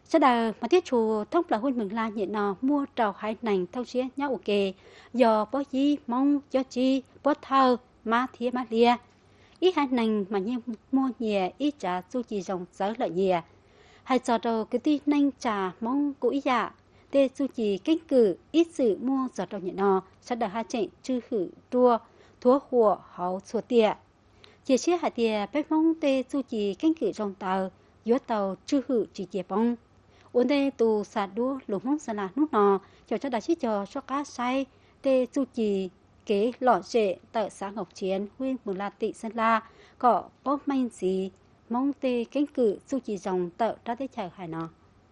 Sau đó mà tiết chủ thông là hôn mừng la nhẹ nọ mua trầu hai nành thâu xía nhau ok do bó gì mong cho chi bó thơ má thía má lia ít hai nành mà như mua nhẹ ít trả su chỉ dòng sớ lợi nhẹ hai trò đầu cái tí nành trả mong của ý dạ tê su chỉ kinh cử ít sự mua trò đầu nhẹ nọ sau đó hai chạy chư hử tua thua hùa hậu xua tìa chỉ xía hai tìa bếp mong tê su chỉ kinh cử trong tàu giữa tàu chư hử chỉ chè bông ổn đây tù sạt đua lục mong sạt là nút nọ cho đã chỉ cho cá say tê su chỉ kế lọ trệ tại xã Ngọc Chiến huyện Mường La Tị Sơn La có bóp manh gì mong tê cánh cử su chỉ dòng tợ ra tới chợ hải nọ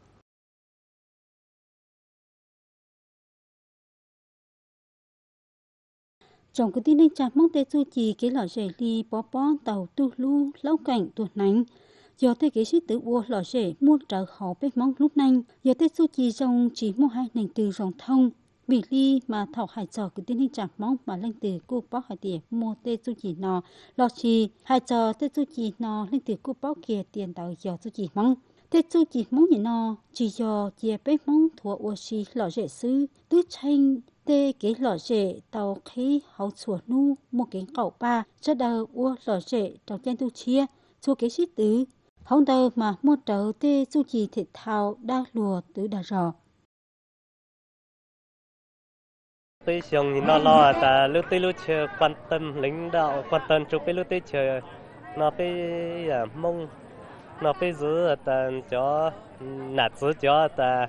trong cái tin này chả mong tê su chỉ kế lọ trệ li bó tàu tu lu lâu cảnh tuột nánh do thế cái sĩ tử ua lọ rễ mua trợ họ bé mong lúc nanh do thế su chỉ dòng chỉ mua hai nền từ rồng thông bị ly mà thọ hải trò cái tin hình chạm mong mà lên từ cô bó hải tiền mua tê su chỉ nọ lọ chỉ hải trò tê su chỉ nọ lên từ cô bó kia tiền tàu do su chỉ mong tê su chỉ mong gì nọ chỉ do chia bé mong thua ua xì lọ rễ sư tứ tranh tê cái lọ rễ tàu khí hậu chùa nu mua cái cậu ba cho đầu ua lọ rễ trong chân tu chia cho cái sĩ tử không đâu mà mua trâu tê su chỉ thể thao đa lùa từ đà rò. Tôi xong thì nó lo ta lúc tới lúc chờ quan tâm lãnh đạo quan tâm chụp cái lúc tới chờ nó phải mong nó phải giữ ta cho nạt giữ cho ta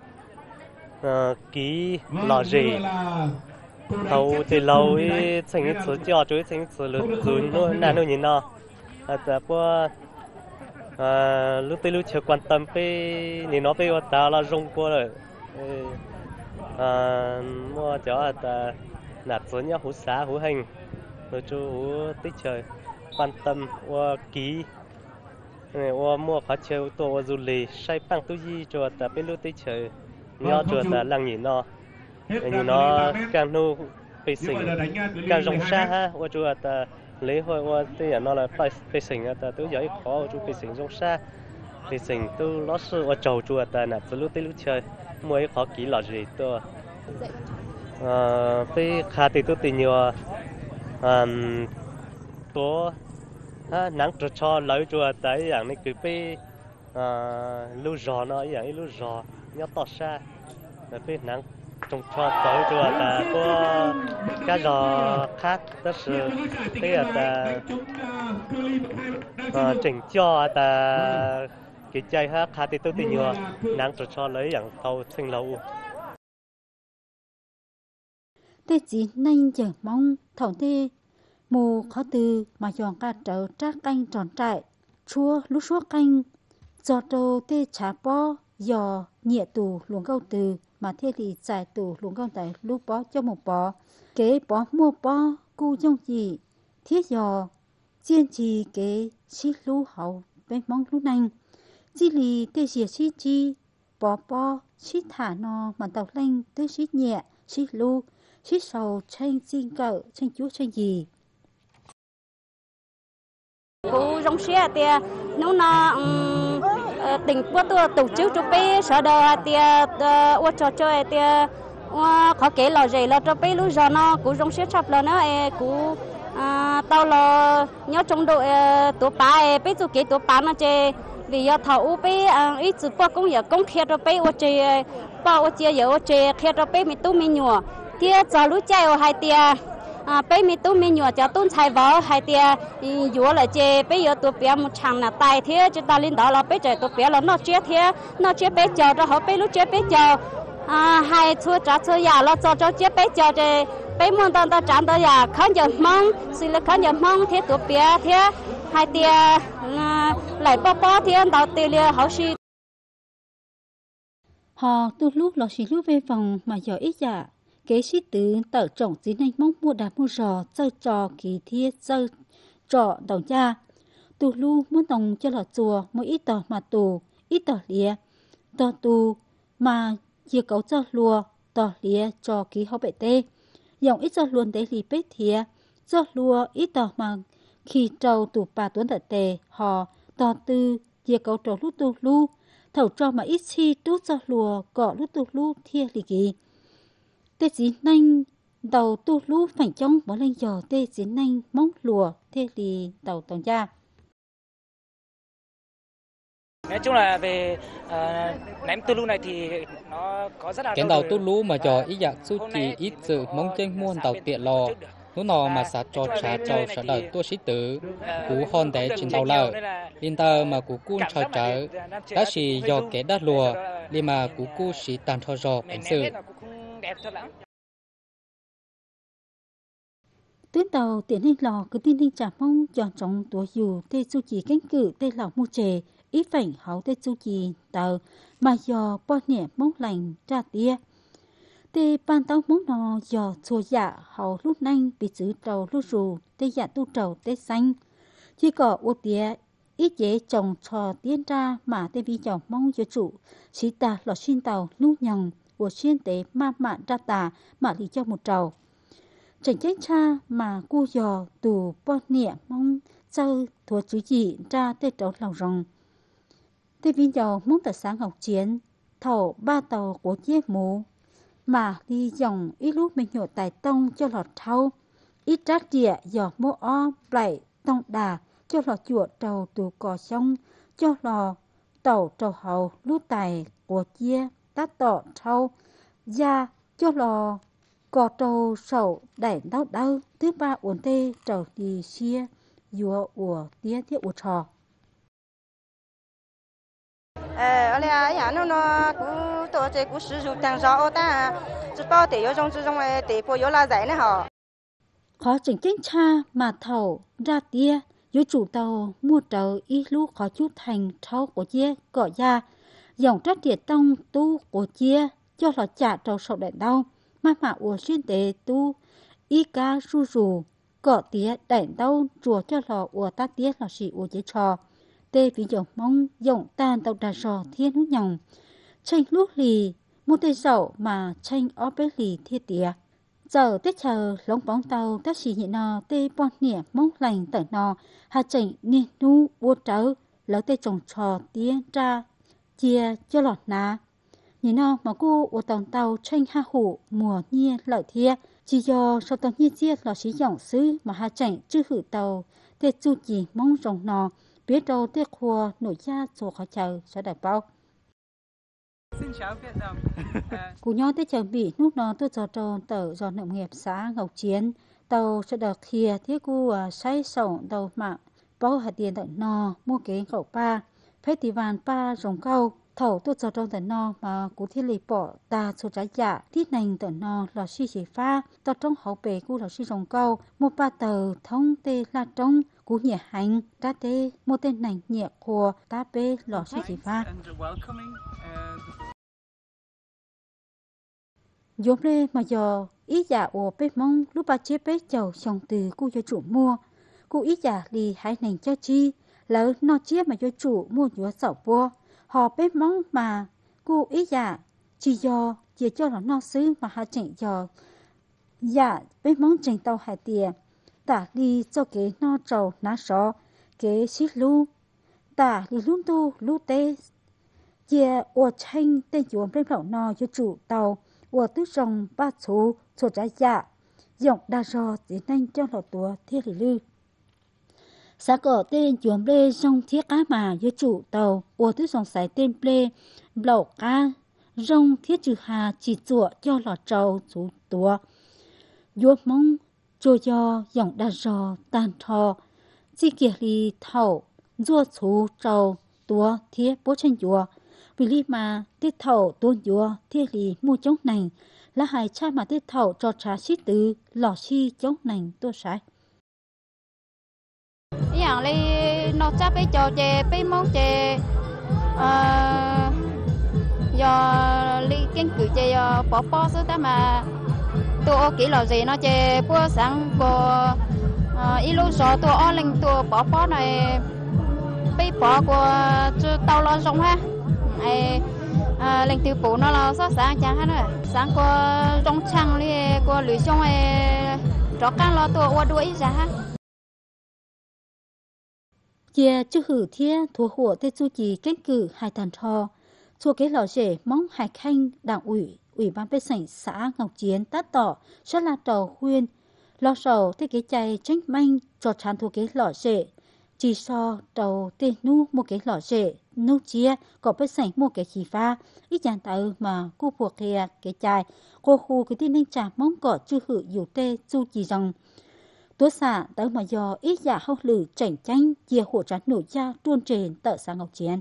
ký lò gì thầu thì lâu ấy thành cái thứ cho chuối thành thứ lớn rồi nó là nó nhìn nó ta qua lúc tới lúc chờ quan tâm phải nhìn nó phải ta là rong qua rồi mua cho ta nạt số nhá hú xá hú hành rồi chú hú tích trời quan tâm qua ký qua mua khá chơi tổ du lịch say bằng tu gì cho ta bên lúc tích trời nhớ cho ta lăng nhìn nó càng nu phải sinh càng rong xa ha qua cho ta lấy hồi qua tới nó là phải sinh ta tôi giỏi khó chú phải sinh rong xa phải sinh tôi lót sự qua trầu cho ta nạt số lúc tới lúc chơi mua khó ký lọt gì tôi cái khá thì tôi tìm nhiều tôi nắng cho lấy cho tới dạng này cứ bị lưu gió nó dạng lưu gió nhớ tọt xa rồi bị nắng trồng cho tới cho ta có cái gió khác đó là cái ta chỉnh cho ta cái chơi ha khá thì tôi tìm nhiều nắng cho lấy dạng tàu sinh lâu tê chỉ nhanh chờ mong thầu tê mù khó từ mà dọn cả trở trát canh tròn trại chua lúc suốt canh do trâu tê chả bó giò nhẹ tù luồng câu từ mà thế thì giải tù luồng câu tại lúc bó cho một bó kế bó mua bó cu trong gì thiết giò chiên trì kế xí lú hậu bên mong lúc nanh chỉ lì tê xìa xí chi bó xí thả no mà tàu lanh tê xí nhẹ xí lú xí sầu tranh xin cậu tranh chúa tranh gì cô rong xe thì nó tỉnh qua tôi tổ chức cho bé sợ đời thì qua trò chơi thì khó kể là gì là cho bé lúc giờ nó cũng rong xe chập là nó cũng tao là nhớ trong đội tổ ba bé tôi kể tổ ba nó chơi vì giờ thầu bé ít chữ qua cũng giờ cũng kia cho bé qua chơi bao qua chơi giờ chơi kia cho bé mình tu mình nhua thì giờ lúc chơi ở hai tia bây mi tu mi nhựa cho tuân sai vợ hai tia dúa là chè bây giờ tụi bé một chàng là tài thế chúng ta lên đó là bây giờ tụi bé là nó chết bé chờ cho họ bây lúc chết bé chờ hai thua trả thua già là cho chết bé chờ thì bé muốn ta trả ta già khán giả mong xin là khán giả mong thế tụi bé thế hai tia lại bó thế đầu tiền liền họ xí họ từ lúc là xí lúc về phòng mà giờ ít dạ kế sĩ tử tờ trọng chính anh mong mua đá mua rò chơi trò kỳ thiết chơi trò đầu cha tù lu muốn đồng cho là chùa mỗi ít tờ mà tù ít tờ lìa tờ tù mà chia cấu cho lùa tờ lìa cho ký họ bệ tê dòng ít cho luôn để lì bếp thía cho lùa ít tờ mà khi trâu tù bà tuấn tờ tề họ tờ tư chia cấu trò lúc tù lu thầu cho mà ít chi đút cho lùa cọ lúc tu lu thia lì kỳ tê chỉ nanh đầu tu lu phảnh trong bỏ lên giò tê chỉ nanh móng lùa thê lì tàu tàu gia. Nói chung là về ném tu lu này thì nó có rất là cái đầu tu lu mà cho ít dạng su kỳ ít sự mong chân muôn tàu tiện lò nó nọ mà sát cho trả cho sở đời tua sĩ tử cú hòn để trên tàu lợ liên tờ mà cú cun cho trở đã chỉ do kẻ đắt lùa liên mà cú cu sĩ tàn cho rò cảnh sự tuyến tàu tiến hành lò cứ tin trả mong chọn trong tuổi dù tê su chỉ cánh cử tê lò mua chè ít phảnh hậu tê su chỉ tàu mà do bao nhẹ mong lành ra tia tê ban tàu mong nò do chùa dạ hậu lúc nanh bị giữ trầu lúc rù tê dạ tu trầu tê xanh chỉ có ô tía ít dễ trồng trò tiến ra mà tê vi chồng mong cho chủ chỉ ta lọ xin tàu lúc nhằng của xuyên tế ma mạn ra tà mà lý cho một trầu tránh tránh cha mà cu dò tù bao nhẹ mong châu thua chữ gì ra tê trấu lòng rồng tê vi dò mong tại sáng học chiến thầu ba tàu của chiếc mũ mà đi dòng ít lúc mình nhổ tài tông cho lọt thâu ít rác địa dò mô o bảy tông đà cho lọt chuột trầu tù cò sông cho lò tàu trầu hậu lúc tài của chia tát tọ thâu ra cho lò cò trầu sầu đẩy đau đau thứ ba uốn tê trầu đi xia dùa ủa tía thiết ủa trò ở đây nhà nó cú tổ chức cú sử dụng tăng rõ ta chỉ bao để trong để bồi dưỡng là giải nữa họ khó chỉnh chính cha mà thầu ra tia với chủ tàu mua tàu ít lúc khó chút thành thâu của chia cọ ra dòng trách địa tông tu của chia cho lọ trả trầu sầu đẩy đau mà ủa xuyên tế tu y ca ru rù cọ tía đẩy đau chùa cho lọ ủa ta tía lọ xì ủa chế trò tê ví dụ mong dòng tan tàu đà sò thiên hú nhòng tranh lúc lì mua tê dậu mà tranh ó bế lì thiết tía giờ tết chờ lóng bóng tàu ta xì nhị nò tê bon nỉa mong lành tẩy nò hà chảnh niên nu bua trớ lỡ tê trồng trò tía ra chia cho lọt ná nhị nò mà cô ủa tàu tranh ha hủ mùa nhia lợi thia chỉ do sau tàu nhia chia lọ xí dòng xứ mà hà chảnh chứ hử tàu tê chu chỉ mong rồng nò biết đâu tê khua nổi da chỗ khó chờ sẽ đại bao cú nhau tê chờ bị lúc đó tôi cho tròn tàu do nông nghiệp xã Ngọc Chiến tàu sẽ được khìa thiết cu say sầu tàu mạng bao hạt tiền tận nò mua kế khẩu pa festival pa rồng câu thầu tôi cho tròn tận nò mà cú thiết lì bỏ ta số trái giả thiết nành tận nò lò xi chỉ pha tàu trong hậu bể cu lò xi rồng câu mua ba tàu thông tê la trong cú nhẹ hành ta tê mua tên nành nhẹ khua ta bê lò xi chỉ pha dồn lên mà giờ ý giả ổ bê mong lúc ba chế bê chầu chồng từ cô cho chủ mua cô ý giả lì hai nành cho chi lỡ nó chia mà cho chủ mua nhúa sầu bua họ bê mong mà cô ý giả chỉ do chỉ cho nó no xứ mà hai chỉnh giờ giả bê mong chỉnh tàu hai tiền tả đi cho kế no trầu ná sọ kế xít lu tả đi luôn tu lu tê chia ổ tranh tên chuồng bê lẩu no cho chủ tàu ủa tứ rồng ba số số trái dạ dòng đa rò chỉ nên cho lọ tua thiết lý lư xã cỏ tên chuồng bê rong thiết cá mà với chủ tàu ủa tứ rồng sải tên bê lẩu cá rong thiết trừ hà chỉ chùa cho lọ trầu số tua vô mong chùa do dòng đa rò tàn thò chỉ kia li thầu rùa số trầu tua thiết bố chân chùa vì lý mà tiết thầu tuôn dùa thiết lý mua chống nành là hai cha mà tiết thầu cho trà xí tử lò xi chống nành tôi sai. อย่างli nó chắc bây giờ chè bây mong chè giờ li kiến cử chè bỏ số ta mà tôi kỹ là gì nó chè bữa sáng của ít lúc rồi tôi ở lên tôi bỏ này bây bỏ của tàu lo rong ha lên tiêu bổ nó là sao sáng chẳng hết rồi sáng qua trong trăng đi qua lưới sông rõ căn lo tua qua đuổi ra ha chia chữ hử thia thua hộ tê chu trì cánh cử hai tàn thò Chùa kế lò rể mong hải khanh đảng ủy ban bê sảnh xã Ngọc Chiến tát tỏ rất là đầu khuyên lo sầu thế kế chạy tránh manh cho chán thuộc kế lò rể chỉ so đầu tê nu một kế lò rể nu chia có bê sảnh một kế khí pha ít dàn tạo mà cô buộc kìa kế chạy cô khu cái tin nên trả mong có chư hữu dù tê chu chỉ rằng Tố xã tới mà do ít giả hậu lử chảnh tranh chia hỗ trợ nổi ra tuôn trên tợ xã Ngọc Chiến.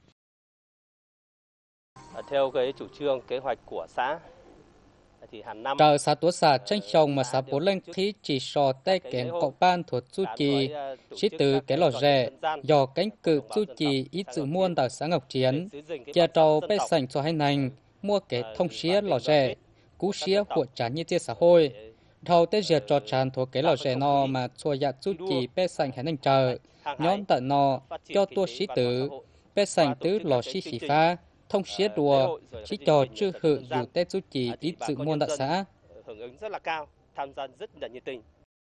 Theo cái chủ trương kế hoạch của xã thì hàng năm trợ xã Tố xã tranh chồng mà xã bố lên thí chỉ so tay kén cậu ban thuộc chu trì sĩ từ cái lò rẻ do cánh cự chu trì ít dự muôn tại xã Ngọc Chiến chia trâu bê sành cho hai nành mua cái thông xía lò rẻ cú xía của trả như chia xã hội thầu tết diệt cho tràn thuộc cái lò rẻ no mà chùa dạ chu trì bê sành hay nành chờ nhóm tận no cho tua sĩ tử bê sành tứ lò sĩ xỉ pha thông xía đùa chỉ cho chư hự dù tết chú chỉ ít dự môn đại xã hưởng ứng rất là cao, tham gia rất là nhiệt tình.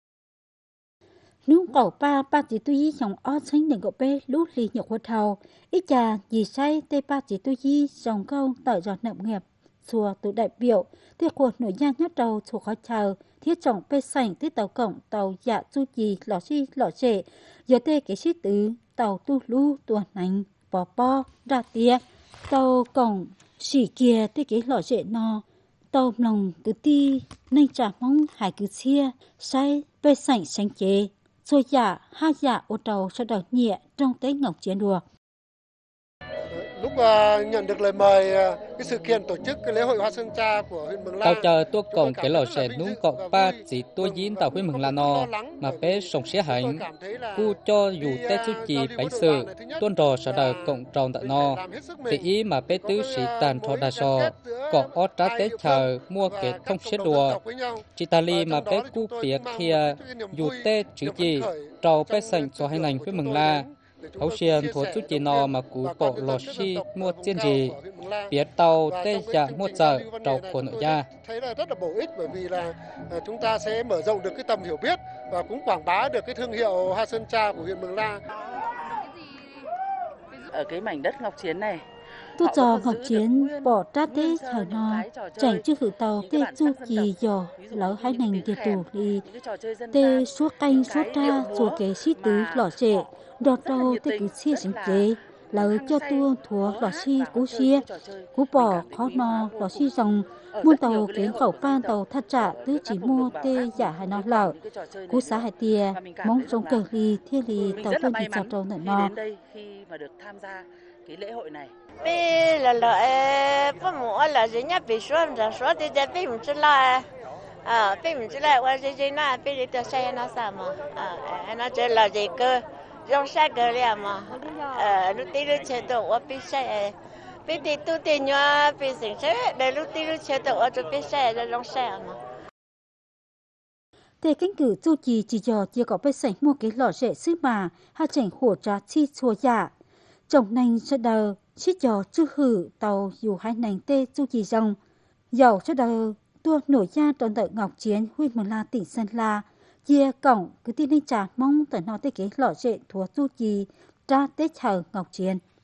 Nung cầu ba chỉ tuy dòng ó xanh đừng có bê lút lì nhục hoa thầu ít trà gì say tê ba chỉ tuy dòng câu tỏi giọt nậm nghiệp xùa từ đại biểu tiết cuộc nổi nhang nhất đầu thuộc khó chờ thiết trọng bê sảnh tiết tàu cổng tàu dạ chu gì lò xệ giờ tê cái xí tứ tàu tu lu tuần nành bò po ra tia tàu cổng xỉ kia tê cái lò xệ no tàu lòng cứ ti nên trả mong hải cứ chia say bê sảnh xanh chế rồi dạ hai dạ ô tàu sau đó nhẹ trong Tết Ngọc Chiến đùa. Lúc nhận được lời mời cái sự kiện tổ chức cái lễ hội Hoa Sơn Cha của huyện Mường La. Tàu chờ tua cổng cái lò xẻ nung cọ ba chỉ tua dín tàu huyện Mường La no mà bé sông xé hành cu cho dù tết chú trì bánh sự tuôn rò sau đời cộng tròn tại no thì ý mà bé tứ sĩ tàn thọ đà sò cọ ót trá tết chờ mua cái thông xé đùa chỉ ta li mà bé cu phía kia dù tết chữ gì trầu bé sành cho hai ngành huyện Mường La ấu xiên thuộc chút chỉ nò mà cú bộ lò xi mua chiên gì phía tàu tê dạ mua chợ tàu của nội gia thấy là rất là bổ ích bởi vì là chúng ta sẽ mở rộng được cái tầm hiểu biết và cũng quảng bá được cái thương hiệu Hoa Sơn Cha của huyện Mường La. Ở cái mảnh đất Ngọc Chiến này Tu trò Ngọc Chiến bỏ ra tê thở no chảnh trước hữu tàu tê chu gì dò lỡ hai nành tiệt tù đi tê suốt canh suốt ra rồi cái xí tứ lò xệ đọt đầu tê cứ chia sinh chế lỡ cho tua thua lò xi cú bỏ khó no lò xi rồng muôn tàu kiến khẩu ban tàu thắt trả tứ chỉ mua tê giả hay nó lỡ cú xã hải tia mong trong cờ ly thiên ly tàu tuân thì chào trâu nợ no cái lễ hội này. Bây là lợi phụ mẫu là gì nhá bị số thìจะbị mình chưa lại bị mình chưa lại qua gì na bị đi tới xe nó sao mà nó chơi là gì cơ trong xe cơ liền mà lúc tí lúc chơi đồ qua bị xe bị đi tu tiền nhá bị sinh xe để lúc tí lúc chơi đồ cho bị xe là trong xe mà tê cánh cử chu trì chỉ dò chia có bê sảnh mua cái lò rẻ xứ mà hai chảnh hỗ trợ chi chùa dạ chồng nành sẽ đờ xích dò chư hử tàu dù hai nành tê chu trì rồng dầu sẽ đờ tua nổi ra tròn tợ Ngọc Chiến huyện Mường La tỉnh Sơn La chia cổng cứ tin lên trả mong tờ nó tê cái lò rẻ thua chu trì ra tết chờ Ngọc Chiến.